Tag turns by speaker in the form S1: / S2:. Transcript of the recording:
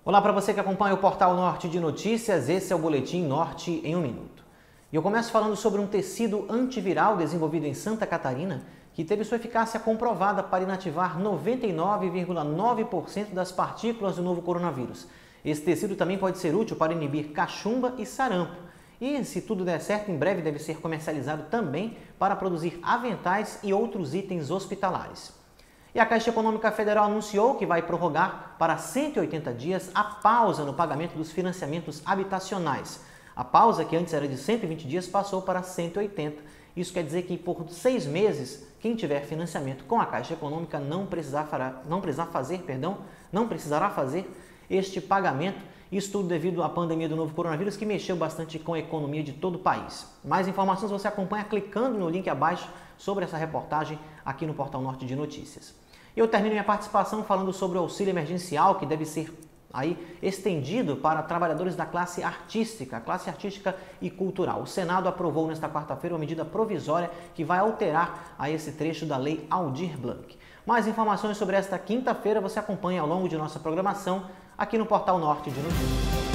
S1: Olá para você que acompanha o Portal Norte de Notícias, esse é o Boletim Norte em 1 minuto. E eu começo falando sobre um tecido antiviral desenvolvido em Santa Catarina que teve sua eficácia comprovada para inativar 99,9% das partículas do novo coronavírus. Esse tecido também pode ser útil para inibir cachumba e sarampo. E, se tudo der certo, em breve deve ser comercializado também para produzir aventais e outros itens hospitalares. E a Caixa Econômica Federal anunciou que vai prorrogar para 180 dias a pausa no pagamento dos financiamentos habitacionais. A pausa, que antes era de 120 dias, passou para 180. Isso quer dizer que por 6 meses, quem tiver financiamento com a Caixa Econômica não precisará fazer este pagamento. Isso tudo devido à pandemia do novo coronavírus, que mexeu bastante com a economia de todo o país. Mais informações você acompanha clicando no link abaixo sobre essa reportagem aqui no Portal Norte de Notícias. Eu termino minha participação falando sobre o auxílio emergencial, que deve ser estendido para trabalhadores da classe artística e cultural. O Senado aprovou nesta quarta-feira uma medida provisória que vai alterar esse trecho da Lei Aldir Blanc. Mais informações sobre esta quinta-feira você acompanha ao longo de nossa programação aqui no Portal Norte de Notícias.